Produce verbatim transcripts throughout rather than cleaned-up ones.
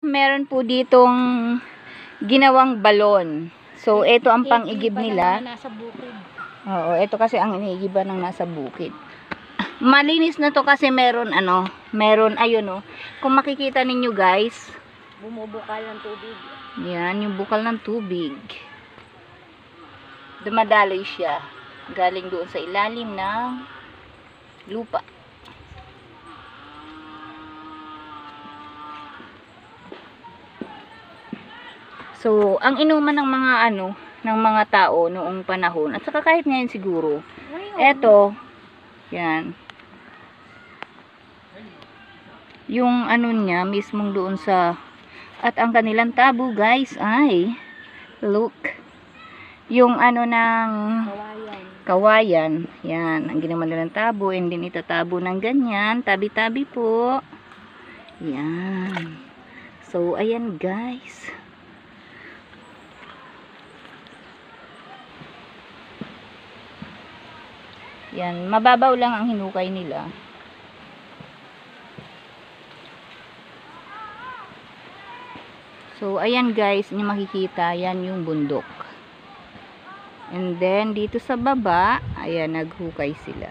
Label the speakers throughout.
Speaker 1: Meron po ditong ginawang balon. So, ito ang pang-igib nila.
Speaker 2: Nasa bukid.
Speaker 1: Oo, ito kasi ang iniigiban ng nasa bukid. Malinis na to kasi meron ano, meron ayun oh. Kung makikita ninyo guys,
Speaker 2: bumubukal ng tubig.
Speaker 1: yan, yung bukal ng tubig. Dumadaloy siya. Galing doon sa ilalim ng lupa. So, ang inuman ng mga ano, ng mga tao noong panahon, at saka kahit ngayon siguro, eto, yan, yung ano niya, mismong doon sa, at ang kanilang tabo guys, ay, look, yung ano ng
Speaker 2: Kawayan.
Speaker 1: kawayan, yan, ang ginawa nilang tabo, and then itatabo ng ganyan, tabi-tabi po, yan, so, ayan guys, yan, mababaw lang ang hinukay nila. So, ayan guys, inyo makikita, yan yung bundok. And then, dito sa baba, ayan, naghukay sila.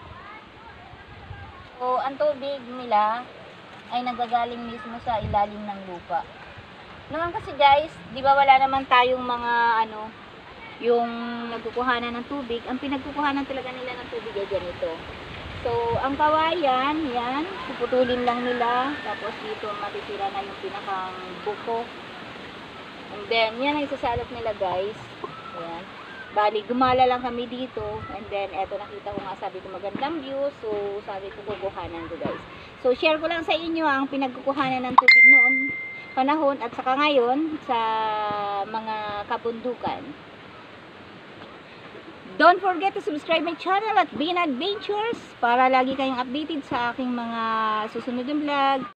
Speaker 1: So, ang tubig nila ay nagagaling mismo sa ilalim ng lupa. Noon kasi guys, di ba wala naman tayong mga ano, yung nagkukuhanan ng tubig, ang pinagkukuhanan talaga nila ng tubig ay ganito. So, ang kawayan, yan, puputulin lang nila, tapos dito matitira na yung pinakang buko. And then, yan ang isasalot nila guys. Ayan. Bali, gumala lang kami dito, and then, eto nakita ko nga, sabi ko magandang view, so sabi ko kukuhanan ko guys. So, share ko lang sa inyo ang pinagkukuhanan ng tubig noon, panahon, at saka ngayon, sa mga kabundukan. Don't forget to subscribe my channel at Bean Adventures para lagi kayong updated sa aking mga susunod na vlog.